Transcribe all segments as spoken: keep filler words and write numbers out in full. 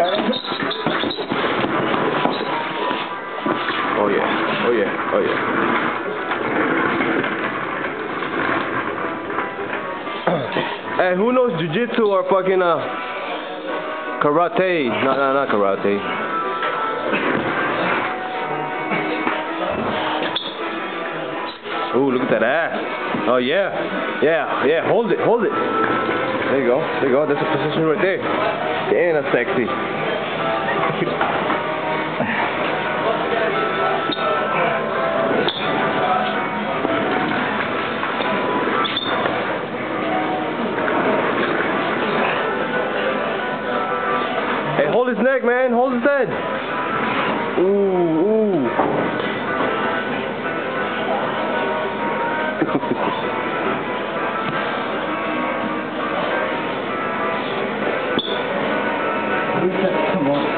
Oh yeah, oh yeah, oh yeah. Hey, who knows jiu-jitsu or fucking uh karate? No, no, not karate. Ooh, look at that ass. Oh yeah, yeah, yeah. Hold it, hold it. There you go, there you go. That's a position right there. Damn, that's sexy. Hey, hold his neck, man. Hold his head. Ooh, ooh. Come on.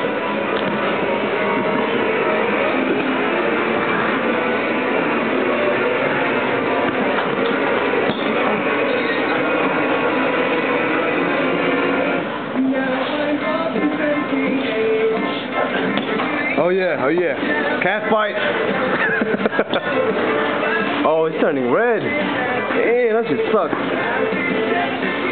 Oh yeah, oh yeah. Cat fight. Oh, it's turning red. Hey, that shit sucks.